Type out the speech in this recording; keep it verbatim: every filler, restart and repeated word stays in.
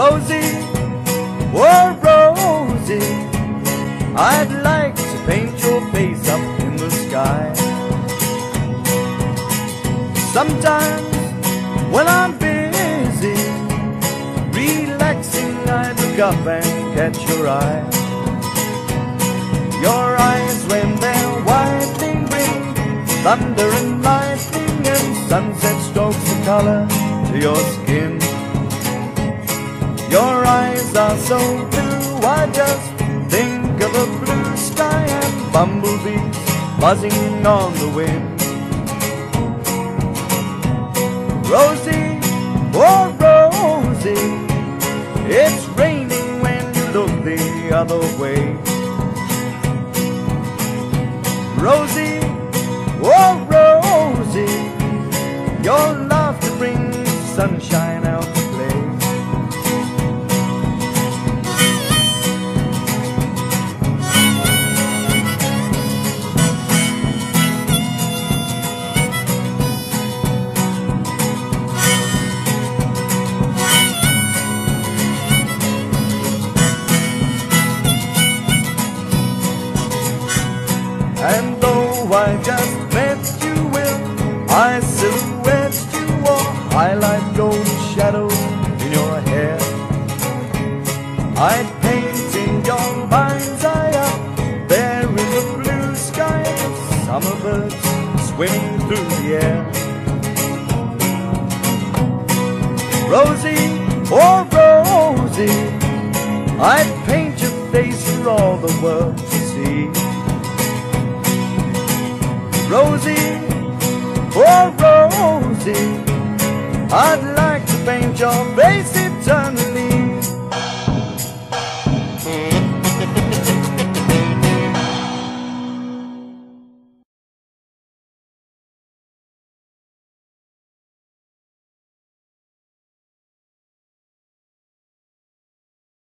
Rosie, oh Rosie, I'd like to paint your face up in the sky. Sometimes when I'm busy relaxing, I look up and catch your eye. Your eyes when they're widening bring thunder and lightning, and sunset strokes the color to your skin. Your eyes are so blue, I just think of a blue sky and bumblebees buzzing on the wind. Rosie, oh Rosie, it's raining when you look the other way. Rosie, oh Rosie, your laughter brings sunshine out to play. And though I just met you, will I silhouette you or highlight golden shadows in your hair? I'd paint in your mind's eye up there in the blue sky, the summer birds swimming through the air. Rosie, oh Rosie, I'd paint your face for all the world to see. Rosie, oh Rosie, I'd like to paint your face eternally.